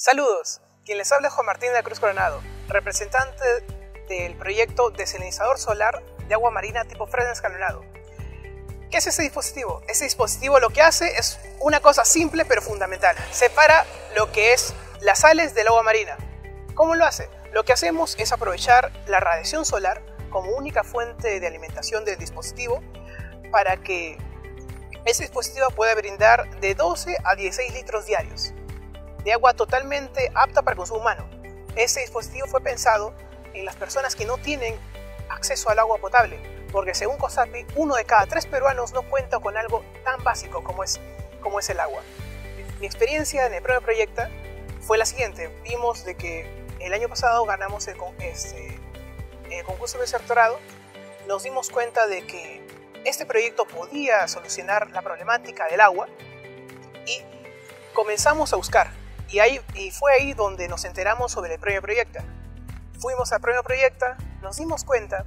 Saludos, quien les habla es Juan Martín de la Cruz Coronado, representante del proyecto desalinizador solar de agua marina tipo Fresnel escalonado. ¿Qué es ese dispositivo? Ese dispositivo lo que hace es una cosa simple pero fundamental. Separa lo que es las sales del agua marina. ¿Cómo lo hace? Lo que hacemos es aprovechar la radiación solar como única fuente de alimentación del dispositivo para que ese dispositivo pueda brindar de 12 a 16 litros diarios de agua totalmente apta para consumo humano. Este dispositivo fue pensado en las personas que no tienen acceso al agua potable, porque según COSAPI, 1 de cada 3 peruanos no cuenta con algo tan básico como es el agua. Mi experiencia en el primer proyecto fue la siguiente. Vimos de que el año pasado ganamos el concurso de certorado. Nos dimos cuenta de que este proyecto podía solucionar la problemática del agua y comenzamos a buscar. Y fue ahí donde nos enteramos sobre el premio Proyecta. Fuimos al premio Proyecta, nos dimos cuenta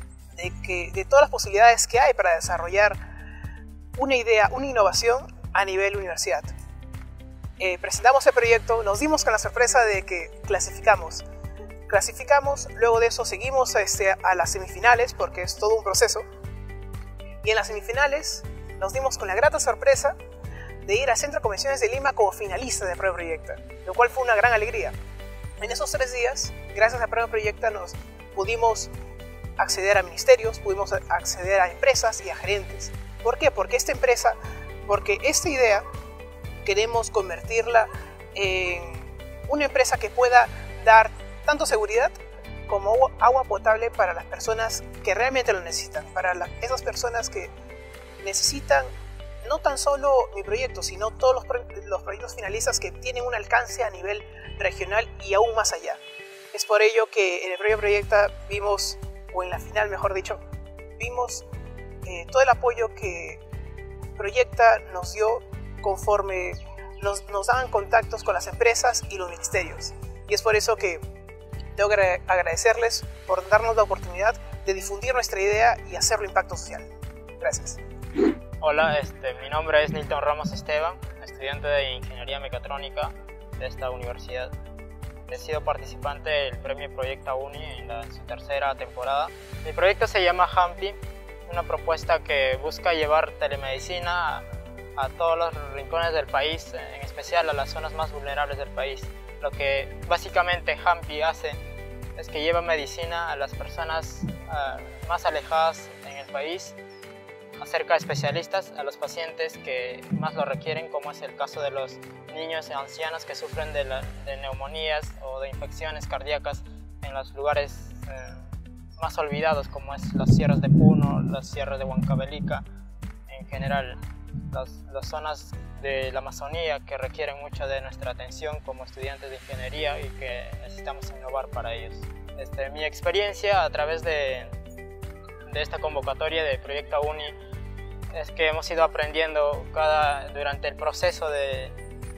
de todas las posibilidades que hay para desarrollar una idea, una innovación a nivel universidad. Presentamos el proyecto, nos dimos con la sorpresa de que clasificamos. Luego de eso seguimos a las semifinales, porque es todo un proceso. Y en las semifinales nos dimos con la grata sorpresa de ir al Centro de Convenciones de Lima como finalista del Premio Proyecta, lo cual fue una gran alegría. En esos 3 días, gracias al Premio Proyecta, nos pudimos acceder a ministerios, pudimos acceder a empresas y a gerentes. ¿Por qué? Porque esta idea queremos convertirla en una empresa que pueda dar tanto seguridad como agua potable para las personas que realmente lo necesitan, para esas personas que necesitan no tan solo mi proyecto, sino todos los proyectos finalistas que tienen un alcance a nivel regional y aún más allá. Es por ello que en el Premio Proyecta vimos, o en la final mejor dicho, vimos todo el apoyo que Proyecta nos dio conforme nos daban contactos con las empresas y los ministerios. Y es por eso que tengo que agradecerles por darnos la oportunidad de difundir nuestra idea y hacerlo impacto social. Gracias. Hola, mi nombre es Nilton Ramos Esteban, estudiante de Ingeniería Mecatrónica de esta universidad. He sido participante del Premio Proyecta Uni en su tercera temporada. Mi proyecto se llama HAMPI, una propuesta que busca llevar telemedicina a todos los rincones del país, en especial a las zonas más vulnerables del país. Lo que básicamente HAMPI hace es que lleva medicina a las personas más alejadas en el país, acerca de especialistas a los pacientes que más lo requieren, como es el caso de los niños y ancianos que sufren de neumonías o de infecciones cardíacas en los lugares más olvidados, como es las sierras de Puno, las sierras de Huancavelica, en general las zonas de la Amazonía que requieren mucho de nuestra atención como estudiantes de ingeniería y que necesitamos innovar para ellos. Mi experiencia a través de esta convocatoria de Proyecta Uni es que hemos ido aprendiendo durante el proceso de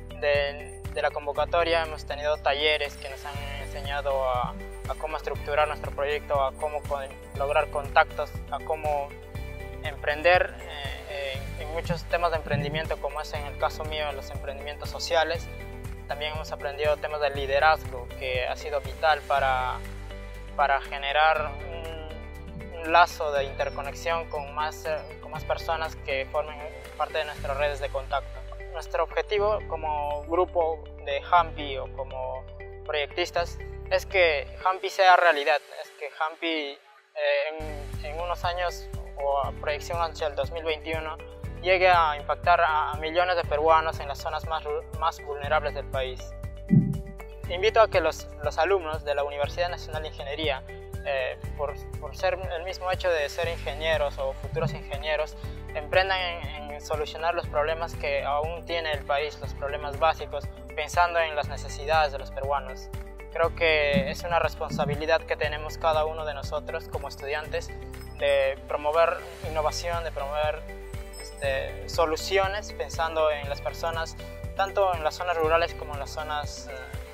la convocatoria. Hemos tenido talleres que nos han enseñado a cómo estructurar nuestro proyecto, a cómo lograr contactos, a cómo emprender en muchos temas de emprendimiento, como es en el caso mío en los emprendimientos sociales. También hemos aprendido temas de liderazgo, que ha sido vital para generar un lazo de interconexión con más personas que formen parte de nuestras redes de contacto. Nuestro objetivo como grupo de HAMPI o como proyectistas es que HAMPI sea realidad, es que HAMPI en unos años o a proyección hacia el 2021 llegue a impactar a millones de peruanos en las zonas más vulnerables del país. Invito a que los alumnos de la Universidad Nacional de Ingeniería, por ser el mismo hecho de ser ingenieros o futuros ingenieros, emprendan en solucionar los problemas que aún tiene el país, los problemas básicos, pensando en las necesidades de los peruanos. Creo que es una responsabilidad que tenemos cada uno de nosotros como estudiantes de promover innovación, de promover soluciones pensando en las personas, tanto en las zonas rurales como en las zonas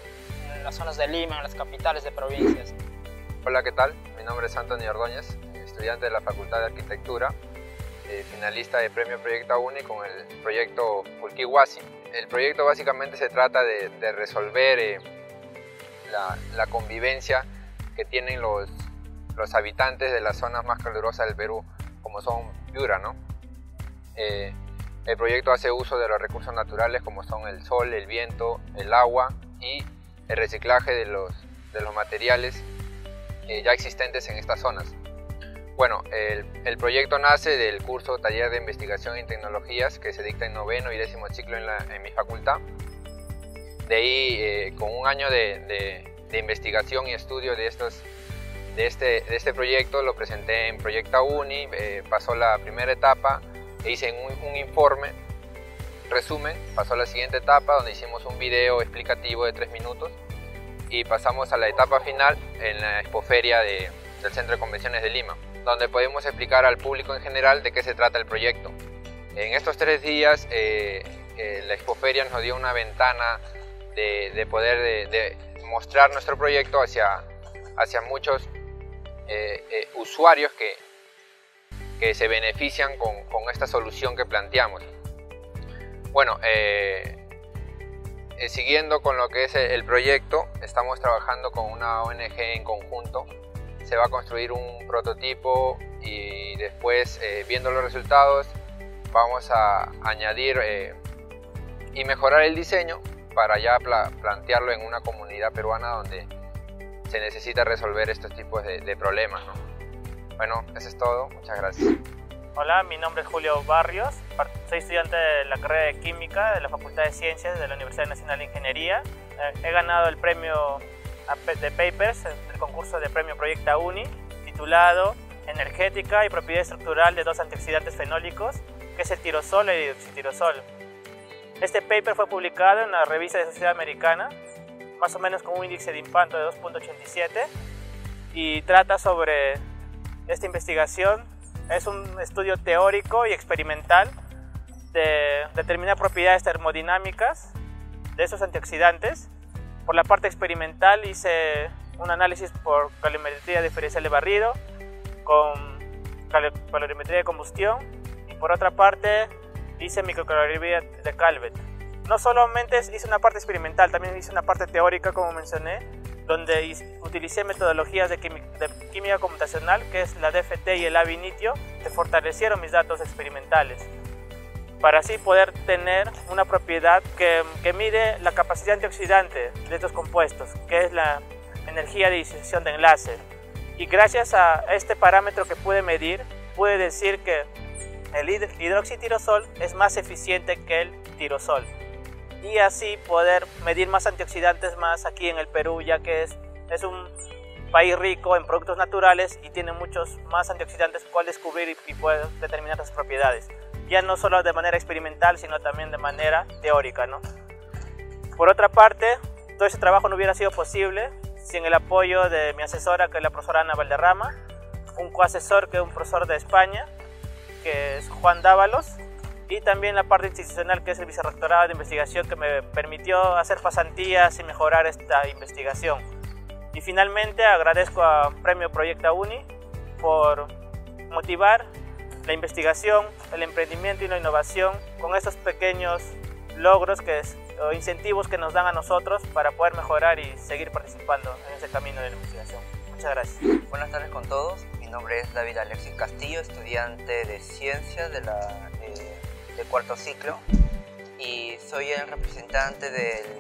de Lima, en las capitales de provincias. Hola, ¿qué tal? Mi nombre es Antonio Ordóñez, estudiante de la Facultad de Arquitectura, finalista de Premio Proyecta Uni con el proyecto Pulquihuasi. El proyecto básicamente se trata de resolver la convivencia que tienen los habitantes de las zonas más calurosas del Perú, como son Piura, ¿no? El proyecto hace uso de los recursos naturales como son el sol, el viento, el agua y el reciclaje de los materiales ya existentes en estas zonas. Bueno, el proyecto nace del curso Taller de Investigación en Tecnologías que se dicta en 9º y 10º ciclo en mi facultad. De ahí, con un año de investigación y estudio de este proyecto, lo presenté en Proyecta Uni, pasó la primera etapa e hice un informe, resumen, pasó a la siguiente etapa donde hicimos un video explicativo de 3 minutos y pasamos a la etapa final en la expoferia del Centro de Convenciones de Lima, donde podemos explicar al público en general de qué se trata el proyecto. En estos 3 días la expoferia nos dio una ventana de poder mostrar nuestro proyecto hacia muchos usuarios que se benefician con esta solución que planteamos. Bueno, siguiendo con lo que es el proyecto, estamos trabajando con una ONG en conjunto. Se va a construir un prototipo y después, viendo los resultados, vamos a añadir y mejorar el diseño para ya plantearlo en una comunidad peruana donde se necesita resolver estos tipos de problemas, ¿no? Bueno, eso es todo. Muchas gracias. Hola, mi nombre es Julio Barrios. Soy estudiante de la carrera de Química de la Facultad de Ciencias de la Universidad Nacional de Ingeniería. He ganado el premio de Papers del concurso de premio Proyecta Uni, titulado Energética y propiedad estructural de dos antioxidantes fenólicos, que es el tirosol y el hidroxitirosol. Este paper fue publicado en la revista de Sociedad Americana, más o menos con un índice de impacto de 2.87, y trata sobre esta investigación. Es un estudio teórico y experimental de determinar propiedades termodinámicas de esos antioxidantes. Por la parte experimental hice un análisis por calorimetría diferencial de barrido con calorimetría de combustión, y por otra parte hice microcalorimetría de Calvet. No solamente hice una parte experimental, también hice una parte teórica, como mencioné, donde utilicé metodologías de química computacional, que es la DFT y el ab initio, que fortalecieron mis datos experimentales, para así poder tener una propiedad que mide la capacidad antioxidante de estos compuestos, que es la energía de disociación de enlace. Y gracias a este parámetro que pude medir, pude decir que el hidroxitirosol es más eficiente que el tirosol, y así poder medir más antioxidantes más aquí en el Perú, ya que es un país rico en productos naturales y tiene muchos más antioxidantes cual descubrir y poder determinar las propiedades, ya no solo de manera experimental, sino también de manera teórica, ¿no? Por otra parte, todo ese trabajo no hubiera sido posible sin el apoyo de mi asesora, que es la profesora Ana Valderrama, un coasesor, que es un profesor de España, que es Juan Dávalos, y también la parte institucional, que es el vicerrectorado de investigación, que me permitió hacer pasantías y mejorar esta investigación. Y finalmente agradezco a Premio Proyecta Uni por motivar la investigación, el emprendimiento y la innovación con estos pequeños logros o incentivos que nos dan a nosotros para poder mejorar y seguir participando en ese camino de la investigación. Muchas gracias. Buenas tardes con todos. Mi nombre es David Alexis Castillo, estudiante de Ciencias de cuarto ciclo, y soy el representante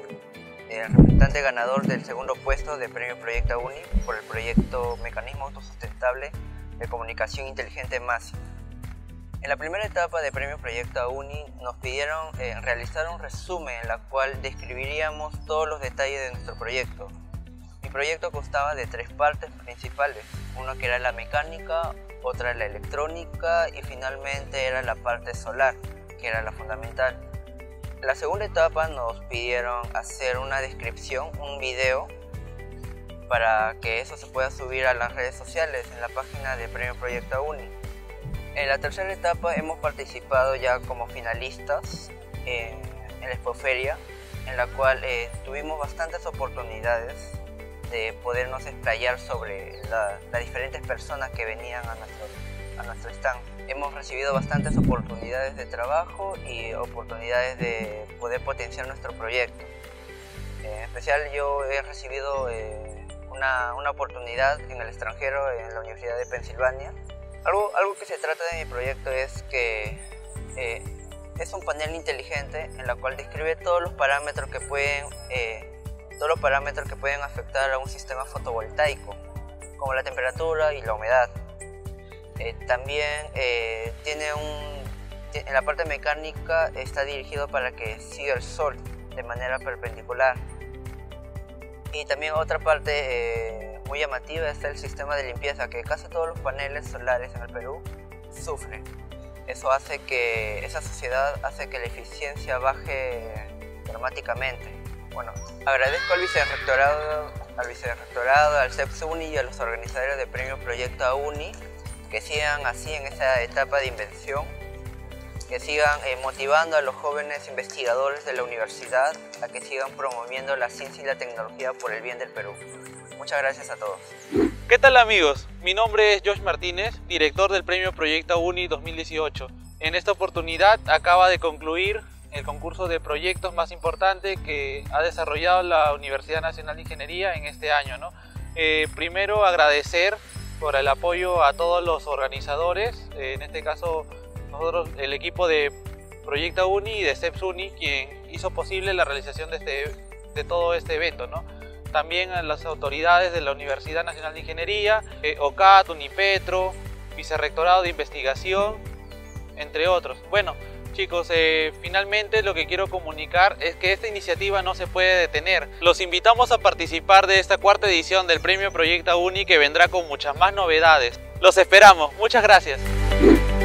ganador del segundo puesto de Premio Proyecta Uni por el proyecto Mecanismo Autosustentable de Comunicación Inteligente MASI. En la primera etapa de Premio Proyecta Uni nos pidieron realizar un resumen en la cual describiríamos todos los detalles de nuestro proyecto. Mi proyecto constaba de 3 partes principales, una que era la mecánica, otra la electrónica y finalmente era la parte solar, que era la fundamental. En la segunda etapa nos pidieron hacer una descripción, un video, para que eso se pueda subir a las redes sociales en la página de Premio Proyecta Uni. En la tercera etapa hemos participado ya como finalistas en la expoferia, en la cual tuvimos bastantes oportunidades de podernos explayar sobre las diferentes personas que venían a a nuestro stand. Hemos recibido bastantes oportunidades de trabajo y oportunidades de poder potenciar nuestro proyecto. En especial yo he recibido una oportunidad en el extranjero, en la Universidad de Pensilvania. Algo que se trata de mi proyecto es que es un panel inteligente en la cual describe todos los parámetros que pueden afectar a un sistema fotovoltaico, como la temperatura y la humedad. También en la parte mecánica está dirigido para que siga el sol de manera perpendicular. Y también otra parte muy llamativa es el sistema de limpieza, que casi todos los paneles solares en el Perú sufren. Esa sociedad hace que la eficiencia baje dramáticamente. Bueno, agradezco al vicerrectorado, al CEPS-UNI y a los organizadores del Premio Proyecto UNI que sigan así en esa etapa de invención, que sigan motivando a los jóvenes investigadores de la universidad a que sigan promoviendo la ciencia y la tecnología por el bien del Perú. Muchas gracias a todos. ¿Qué tal amigos? Mi nombre es Josh Martínez, director del Premio Proyecto UNI 2018. En esta oportunidad acaba de concluir el concurso de proyectos más importante que ha desarrollado la Universidad Nacional de Ingeniería en este año, ¿no? Primero agradecer por el apoyo a todos los organizadores, en este caso nosotros, el equipo de Proyecto UNI y de CEPS-UNI, quien hizo posible la realización de todo este evento, ¿no? También a las autoridades de la Universidad Nacional de Ingeniería, OCAT, Unipetro, Vicerrectorado de Investigación, entre otros. Bueno, chicos, finalmente lo que quiero comunicar es que esta iniciativa no se puede detener. Los invitamos a participar de esta cuarta edición del Premio Proyecto UNI, que vendrá con muchas más novedades. Los esperamos. Muchas gracias.